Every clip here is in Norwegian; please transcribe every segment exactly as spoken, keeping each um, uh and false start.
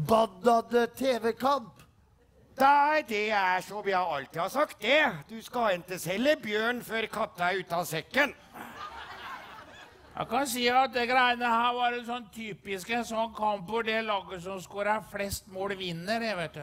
Baddade T V-kamp. Nei, det er som jeg alltid har sagt det. Du skal ikke selge bjørn før katta er ute av sekken. Jeg kan si at det greiene her var en sånn typisk en sånn kamp hvor det laget som skårer flest mål vinner, jeg vet du.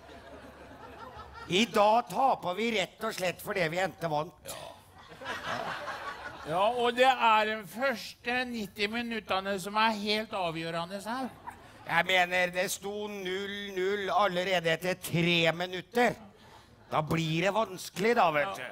I dag taper vi rett og slett fordi vi ikke vant. Ja. Ja, og det er de første nitti minuttene som er helt avgjørende her. Jeg mener, det sto null null allerede etter tre minutter. Da blir det vanskelig da, vet du.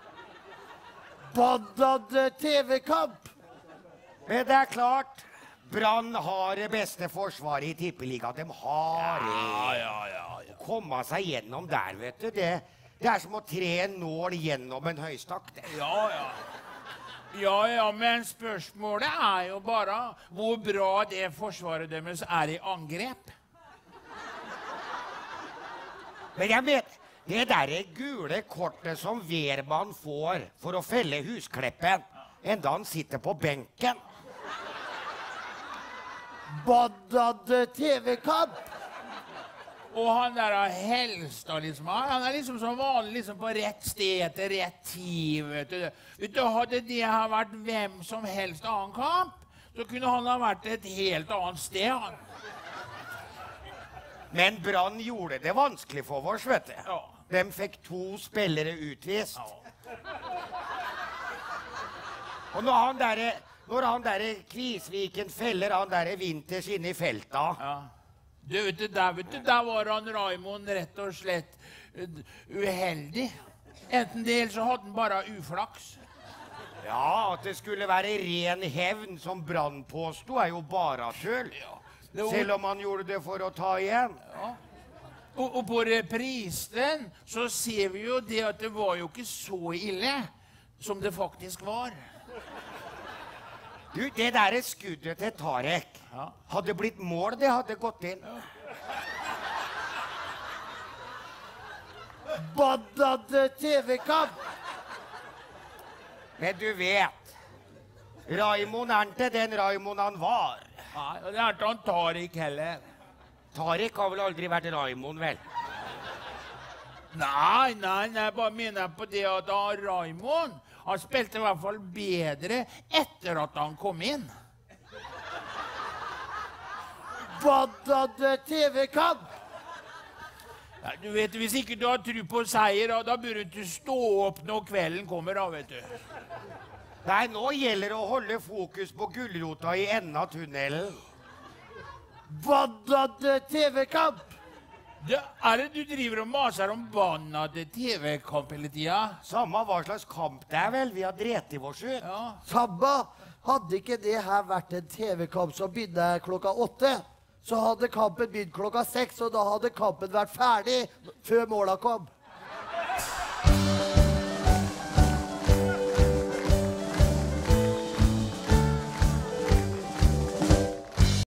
Baddade T V-kamp. Men det er klart, Brann har det beste forsvaret i tippeliga. De har det. Ja, ja, ja, ja. Å komme seg gjennom der, vet du, det, det er som å tre en nål gjennom en høystakk. Ja, ja. Ja, ja, men spørsmålet er jo bare hvor bra det forsvaret deres er i angrep. Men jeg mener, det der gule kortet som Wehrmann får for å felle Huskleppen, enda han sitter på benken. Baddade T V-kamp. Og han der Helstad, liksom, han er liksom som vanlig liksom på rett sted til rett tid, vet du. Vet du, hadde det her vært hvem som helst annen kamp, så kunne han ha vært et helt annet sted, han. Men Brann gjorde det vanskelig for oss, vet du. Ja. De fikk to spillere utvist. Ja. Og når han der, når han der Kvisviken feller han der Winters inne i felta, Ja. Du vet du, der, vet du, der var han Raimond rett og slett uh, uheldig. Enten det, eller så hadde han bare uflaks. ja, at det skulle være ren hevn som Brann påstod, er jo bare tull. Ja. Selv om han gjorde det for å ta igjen. Ja. Og, og på reprisen så ser vi jo det at det var jo ikke så ille som det faktisk var. Du, det der skuddet til Tarek, Ja. hadde blitt mål, det hadde gått inn. Baddade T V-kamp. Men du vet, Raimond er ikke den Raimond han var. Nei, og det er ikke han Tarik heller. Tarek har vel aldri vært Raimond, vel? Nei, nei, nei, jeg bare mener på det at han Raimond, han spilte i hvert fall bedre etter at han kom inn. Baddade T V-kamp. Ja, du vet, hvis ikke du har tro på seier, da, da burde du ikke stå opp når kvelden kommer, da, vet du. Nei, nå gjelder det å holde fokus på gulrota i enden av tunnelen. Baddade T V-kamp. Det er det du driver og maser om bannede T V-kamp hele tida? Samme hva slags kamp det er vel, vi har drept i vår ut. Ja. Sabba, hadde ikke det her vært en T V-kamp som begynte klokka åtte, så hadde kampen begynt klokka seks, og da hadde kampen vært ferdig før måla kom.